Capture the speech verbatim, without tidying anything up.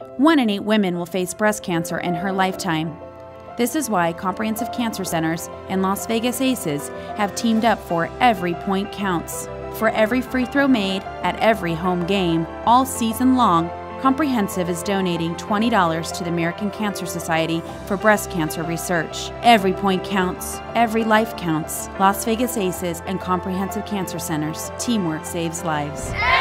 One in eight women will face breast cancer in her lifetime. This is why Comprehensive Cancer Centers and Las Vegas Aces have teamed up for Every Point Counts. For every free throw made at every home game, all season long, Comprehensive is donating twenty dollars to the American Cancer Society for breast cancer research. Every point counts. Every life counts. Las Vegas Aces and Comprehensive Cancer Centers. Teamwork saves lives.